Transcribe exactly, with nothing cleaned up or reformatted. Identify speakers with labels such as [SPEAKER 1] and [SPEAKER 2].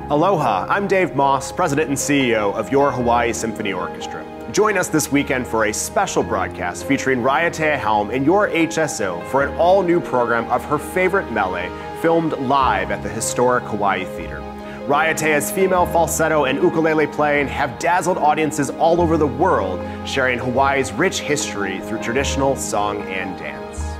[SPEAKER 1] Aloha, I'm Dave Moss, President and C E O of your Hawaii Symphony Orchestra. Join us this weekend for a special broadcast featuring Raiatea Helm and your H S O for an all-new program of her favorite mele, filmed live at the historic Hawaii Theater. Raiatea's female falsetto and ukulele playing have dazzled audiences all over the world, sharing Hawaii's rich history through traditional song and dance.